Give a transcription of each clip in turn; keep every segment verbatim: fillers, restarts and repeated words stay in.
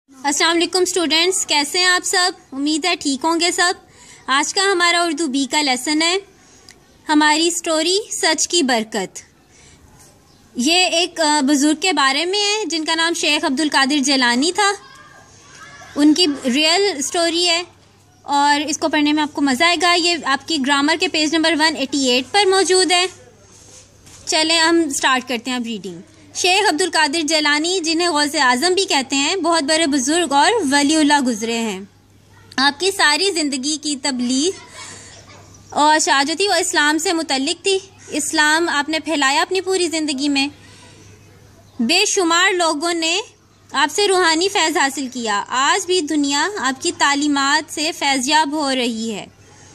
السلام علیکم اسٹوڈینٹس، کیسے ہیں آپ سب؟ امید ہے ٹھیک ہوں گے سب۔ آج کا ہمارا اردو بی کا لیسن ہے ہماری سٹوری سچ کی برکت۔ یہ ایک بزرگ کے بارے میں ہے جن کا نام شیخ عبد القادر جیلانی تھا۔ ان کی ریئل سٹوری ہے اور اس کو پڑھنے میں آپ کو مزہ آئے گا۔ یہ آپ کی گرامر کے پیج نمبر ایک سو اٹھاسی پر موجود ہے۔ چلیں ہم سٹارٹ کرتے ہیں اب ریڈنگ۔ شیخ عبد القادر جیلانی، جنہیں غوث اعظم بھی کہتے ہیں، بہت بڑے بزرگ اور ولی اللہ گزرے ہیں۔ آپ کی ساری زندگی کی تبلیغ اور شہادت وہ اسلام سے متعلق تھی۔ اسلام آپ نے پھیلایا اپنی پوری زندگی میں۔ بے شمار لوگوں نے آپ سے روحانی فیض حاصل کیا۔ آج بھی دنیا آپ کی تعلیمات سے فیضیاب ہو رہی ہے۔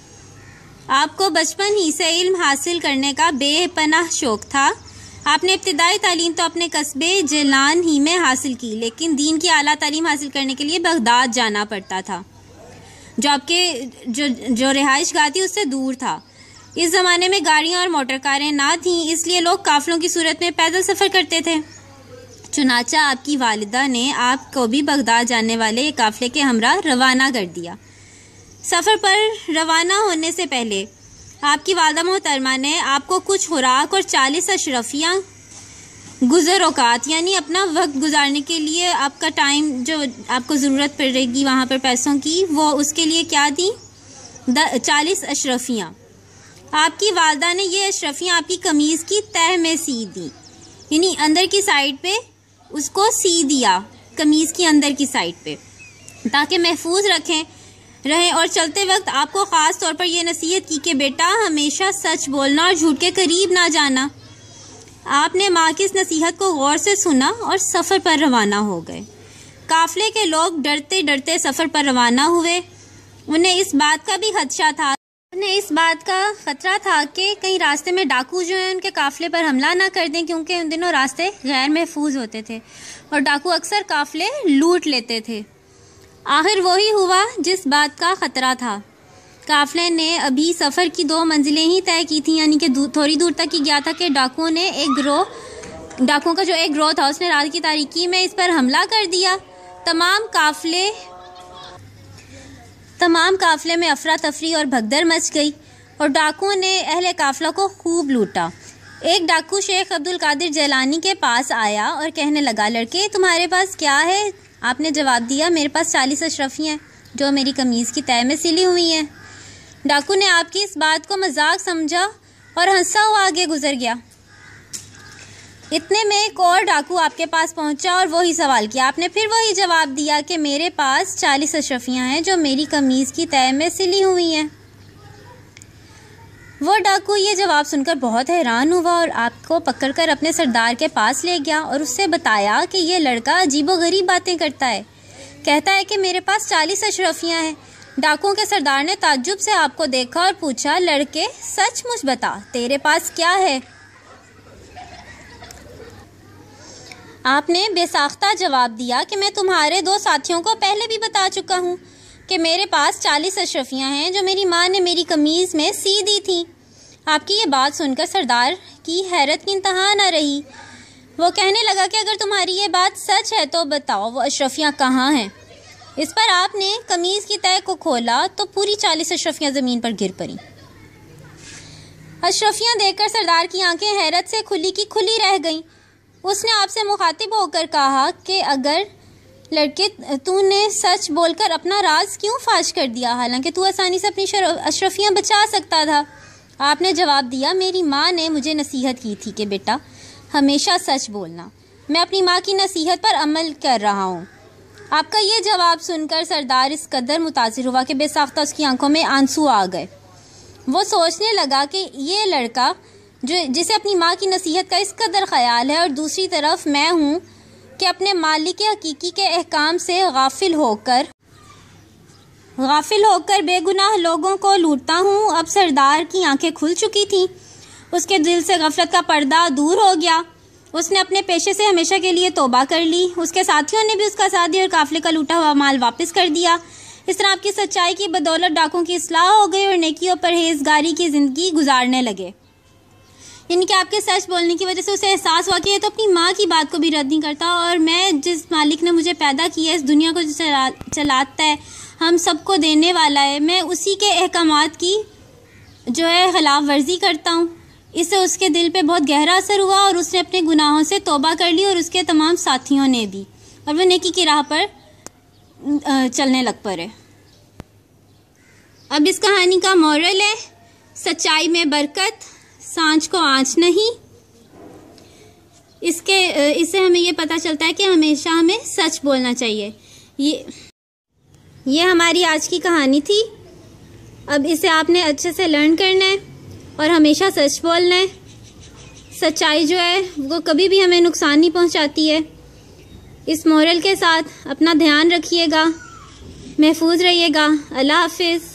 آپ کو بچپن ہی سے علم حاصل کرنے کا بے پناہ شوق تھا۔ آپ نے ابتدائی تعلیم تو اپنے قصبے جیلان ہی میں حاصل کی، لیکن دین کی اعلیٰ تعلیم حاصل کرنے کے لیے بغداد جانا پڑتا تھا، جو آپ کے جو جو رہائش گاہ تھی اس سے دور تھا۔ اس زمانے میں گاڑیاں اور موٹر کاریں نہ تھیں، اس لیے لوگ قافلوں کی صورت میں پیدل سفر کرتے تھے۔ چنانچہ آپ کی والدہ نے آپ کو بھی بغداد جانے والے قافلے کے ہمراہ روانہ کر دیا۔ سفر پر روانہ ہونے سے پہلے آپ کی والدہ محترمہ نے آپ کو کچھ خوراک اور چالیس اشرفیہ گزر اوقات، یعنی اپنا وقت گزارنے کے لیے آپ کا ٹائم جو آپ کو ضرورت پڑے گی وہاں پر پیسوں کی، وہ اس کے لیے کیا دی؟ چالیس اشرفیاں۔ آپ کی والدہ نے یہ اشرفیاں آپ کی قمیض کی تہہ میں سی دی، یعنی اندر کی سائڈ پہ اس کو سی دیا، قمیض کی اندر کی سائڈ پہ، تاکہ محفوظ رکھیں رہیں۔ اور چلتے وقت آپ کو خاص طور پر یہ نصیحت کی کہ بیٹا ہمیشہ سچ بولنا اور جھوٹ کے قریب نہ جانا۔ آپ نے ماں کی اس نصیحت کو غور سے سنا اور سفر پر روانہ ہو گئے۔ قافلے کے لوگ ڈرتے ڈرتے سفر پر روانہ ہوئے۔ انہیں اس بات کا بھی خدشہ تھا انہیں اس بات کا خطرہ تھا کہ کہیں راستے میں ڈاکو جو ہیں ان کے قافلے پر حملہ نہ کر دیں، کیونکہ ان دنوں راستے غیر محفوظ ہوتے تھے اور ڈاکو اکثر قافلے لوٹ لیتے تھے۔ آخر وہی ہوا جس بات کا خطرہ تھا۔ قافلے نے ابھی سفر کی دو منزلیں ہی طے کی تھیں، یعنی کہ تھوڑی دور تک ہی گیا تھا کہ ڈاکوؤں نے ایک گروہ ڈاکوؤں کا جو ایک گروہ تھا اس نے رات کی تاریکی میں اس پر حملہ کر دیا۔ تمام قافلے تمام قافلے میں افراتفری اور بھگدڑ مچ گئی اور ڈاکوؤں نے اہل قافلہ کو خوب لوٹا۔ ایک ڈاکو شیخ عبد القادر جیلانی کے پاس آیا اور کہنے لگا، لڑکے تمہارے پاس کیا ہے؟ آپ نے جواب دیا، میرے پاس چالیس اشرفیاں ہیں جو میری قمیض کی تہہ میں سلی ہوئی ہیں۔ ڈاکو نے آپ کی اس بات کو مذاق سمجھا اور ہنسا ہوا آگے گزر گیا۔ اتنے میں ایک اور ڈاکو آپ کے پاس پہنچا اور وہی سوال کیا۔ آپ نے پھر وہی جواب دیا کہ میرے پاس چالیس اشرفیاں ہیں جو میری قمیض کی تہہ میں سلی ہوئی ہیں۔ وہ ڈاکو یہ جواب سن کر بہت حیران ہوا اور آپ کو پکڑ کر اپنے سردار کے پاس لے گیا اور اس سے بتایا کہ یہ لڑکا عجیب و غریب باتیں کرتا ہے، کہتا ہے کہ میرے پاس چالیس اشرفیاں ہیں۔ ڈاکوؤں کے سردار نے تعجب سے آپ کو دیکھا اور پوچھا، لڑکے سچ مجھ بتا تیرے پاس کیا ہے؟ آپ نے بے ساختہ جواب دیا کہ میں تمہارے دو ساتھیوں کو پہلے بھی بتا چکا ہوں کہ میرے پاس چالیس اشرفیاں ہیں جو میری ماں نے میری قمیض میں سی دی تھیں۔ آپ کی یہ بات سن کر سردار کی حیرت کی انتہا نہ رہی۔ وہ کہنے لگا کہ اگر تمہاری یہ بات سچ ہے تو بتاؤ وہ اشرفیاں کہاں ہیں؟ اس پر آپ نے قمیض کی تہہ کو کھولا تو پوری چالیس اشرفیاں زمین پر گر پڑیں۔ اشرفیاں دیکھ کر سردار کی آنکھیں حیرت سے کھلی کی کھلی رہ گئیں۔ اس نے آپ سے مخاطب ہو کر کہا کہ اگر لڑکے تو نے سچ بول کر اپنا راز کیوں فاش کر دیا، حالانکہ تو آسانی سے اپنی اشرفیاں بچا سکتا تھا؟ آپ نے جواب دیا، میری ماں نے مجھے نصیحت کی تھی کہ بیٹا ہمیشہ سچ بولنا۔ میں اپنی ماں کی نصیحت پر عمل کر رہا ہوں۔ آپ کا یہ جواب سن کر سردار اس قدر متاثر ہوا کہ بے ساختہ اس کی آنکھوں میں آنسو آ گئے۔ وہ سوچنے لگا کہ یہ لڑکا جو جسے اپنی ماں کی نصیحت کا اس قدر خیال ہے، اور دوسری طرف میں ہوں کہ اپنے مالک حقیقی کے احکام سے غافل ہو کر غافل ہو کر بے گناہ لوگوں کو لوٹتا ہوں۔ اب سردار کی آنکھیں کھل چکی تھیں، اس کے دل سے غفلت کا پردہ دور ہو گیا۔ اس نے اپنے پیشے سے ہمیشہ کے لیے توبہ کر لی۔ اس کے ساتھیوں نے بھی اس کا ساتھ دیا اور قافلے کا لوٹا ہوا مال واپس کر دیا۔ اس طرح آپ کی سچائی کی بدولت ڈاکوں کی اصلاح ہو گئی اور نیکی اور پرہیزگاری کی زندگی گزارنے لگے۔ یعنی کہ آپ کے سچ بولنے کی وجہ سے اسے احساس ہوا کہ یہ تو اپنی ماں کی بات کو بھی رد نہیں کرتا، اور میں جس مالک نے مجھے پیدا کیا ہے، اس دنیا کو جو چلاتا ہے، ہم سب کو دینے والا ہے، میں اسی کے احکامات کی جو ہے خلاف ورزی کرتا ہوں۔ اس سے اس کے دل پہ بہت گہرا اثر ہوا اور اس نے اپنے گناہوں سے توبہ کر لی، اور اس کے تمام ساتھیوں نے بھی، اور وہ نیکی کی راہ پر چلنے لگ پڑے۔ اب اس کہانی کا مورل ہے، سچائی میں برکت، سانچ کو آنچ نہیں۔ اس کے اس سے ہمیں یہ پتہ چلتا ہے کہ ہمیشہ ہمیں سچ بولنا چاہیے۔ یہ یہ ہماری آج کی کہانی تھی۔ اب اسے آپ نے اچھے سے لرن کرنا ہے اور ہمیشہ سچ بولنا ہے۔ سچائی جو ہے وہ کبھی بھی ہمیں نقصان نہیں پہنچاتی ہے۔ اس مورل کے ساتھ اپنا دھیان رکھیے گا، محفوظ رہیے گا۔ اللہ حافظ۔